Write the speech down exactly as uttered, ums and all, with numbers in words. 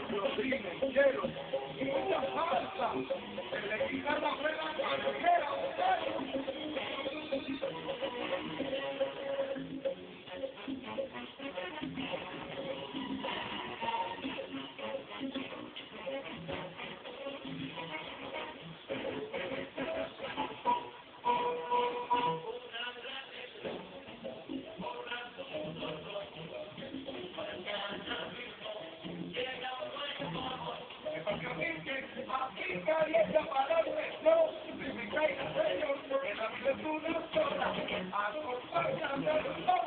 cocina, hielo y mucha salsa. Se le quita la vela cualquiera, muchachos. Aquí calienta para el resto, si me cae a sello, en la criatura sola, acompáñame.